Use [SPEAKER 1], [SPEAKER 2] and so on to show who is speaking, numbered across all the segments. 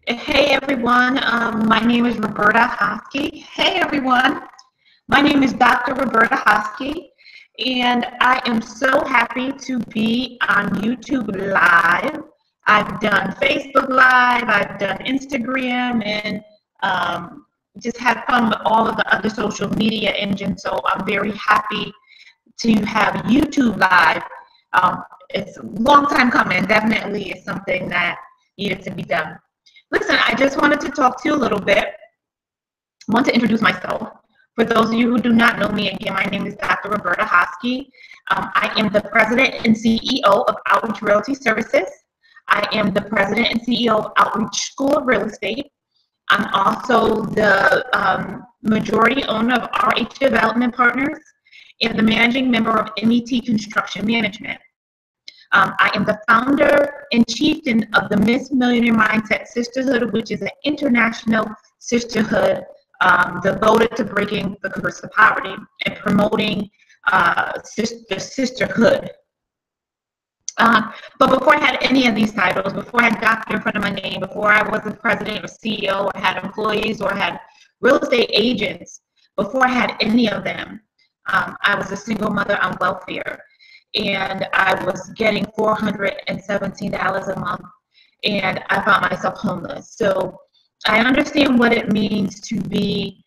[SPEAKER 1] Hey everyone, my name is Roberta Hosky. Hey everyone, my name is Dr. Roberta Hosky, and I am so happy to be on YouTube Live. I've done Facebook Live, I've done Instagram, and just had fun with all of the other social media engines, so I'm very happy to have YouTube Live. It's a long time coming, definitely is something that needed to be done. Listen, I just wanted to talk to you a little bit. I want to introduce myself. For those of you who do not know me, again, my name is Dr. Roberta Hosky. I am the president and CEO of Outreach Realty Services. I am the president and CEO of Outreach School of Real Estate. I'm also the majority owner of RH Development Partners and the managing member of MET Construction Management. I am the founder and chieftain of the Miss Millionaire Mindset Sisterhood, which is an international sisterhood devoted to breaking the curse of poverty and promoting the sisterhood. But before I had any of these titles, before I had doctor in front of my name, before I was a president or CEO, or had employees, or had real estate agents, before I had any of them, I was a single mother on welfare. And I was getting $417 a month, and I found myself homeless. So I understand what it means to be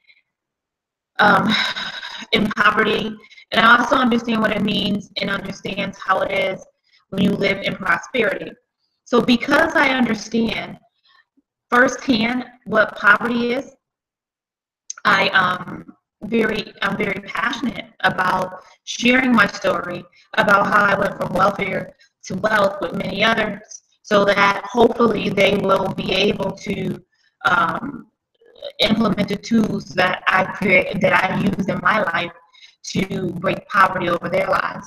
[SPEAKER 1] in poverty, and I also understand what it means and understands how it is when you live in prosperity. So because I understand firsthand what poverty is, I'm very passionate about sharing my story about how I went from welfare to wealth with many others, so that hopefully they will be able to implement the tools that I use in my life to break poverty over their lives.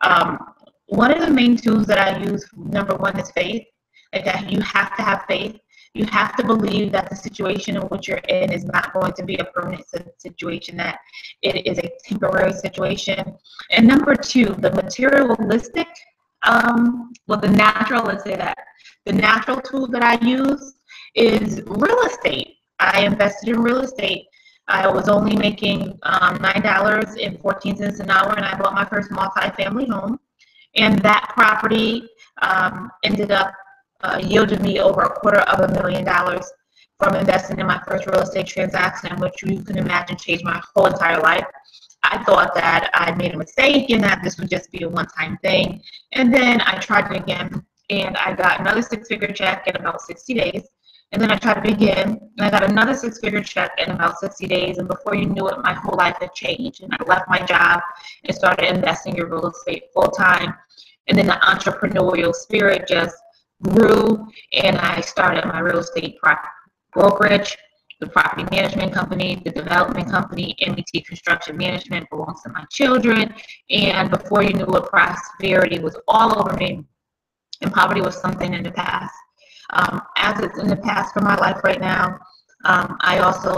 [SPEAKER 1] One of the main tools that I use, number one, is faith. Like, you have to have faith. You have to believe that the situation in which you're in is not going to be a permanent situation, that it is a temporary situation. And number two, the materialistic, the natural tool that I use is real estate. I invested in real estate. I was only making $9.14 an hour, and I bought my first multi-family home. And that property ended up yielded me over $250,000 from investing in my first real estate transaction, which you can imagine changed my whole entire life. I thought that I made a mistake and that this would just be a one-time thing. And then I tried it again, and I got another six-figure check in about 60 days. And then I tried it again, and I got another six-figure check in about 60 days. And before you knew it, my whole life had changed. And I left my job and started investing in real estate full-time. And then the entrepreneurial spirit just grew, and I started my real estate brokerage, the property management company, the development company. MET Construction Management belongs to my children. And before you knew it, prosperity was all over me, and poverty was something in the past. As it's in the past for my life right now, I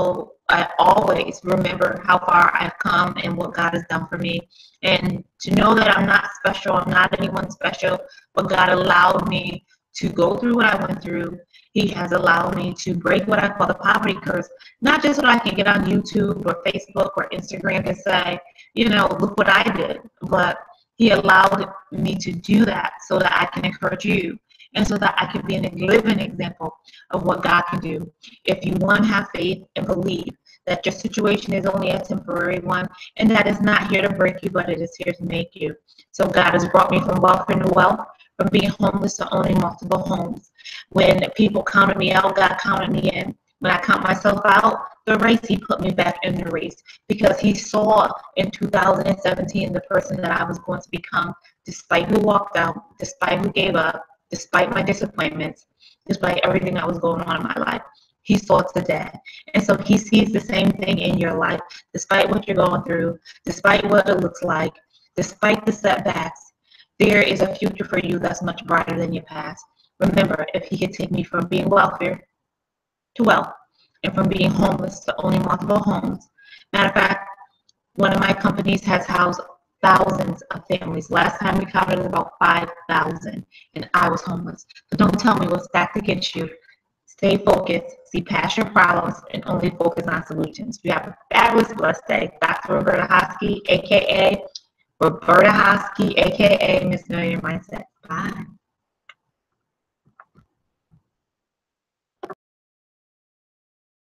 [SPEAKER 1] always remember how far I've come and what God has done for me. And to know that I'm not special, I'm not anyone special, but God allowed me to go through what I went through. He has allowed me to break what I call the poverty curse, not just so that I can get on YouTube or Facebook or Instagram and say, look what I did, but He allowed me to do that so that I can encourage you, and so that I can be a living example of what God can do. If you, one, have faith and believe that your situation is only a temporary one, and that is not here to break you, but it is here to make you. So God has brought me from welfare to wealth, from being homeless to owning multiple homes. When people counted me out, God counted me in. When I count myself out the race, He put me back in the race, because He saw in 2017 the person that I was going to become, despite who walked out, despite who gave up, despite my disappointments, despite everything that was going on in my life. He saw today. And so He sees the same thing in your life, despite what you're going through, despite what it looks like, despite the setbacks. There is a future for you that's much brighter than your past. Remember, if He could take me from being welfare to wealth, and from being homeless to owning multiple homes. Matter of fact, one of my companies has housed thousands of families. Last time we counted, it was about 5,000, and I was homeless. But don't tell me what's stacked against you. stay focused, see past your problems, and only focus on solutions. You have a fabulous, blessed day. Dr. Roberta Hosky, aka Roberta Hosky, aka Miss Millionaire Mindset. Bye.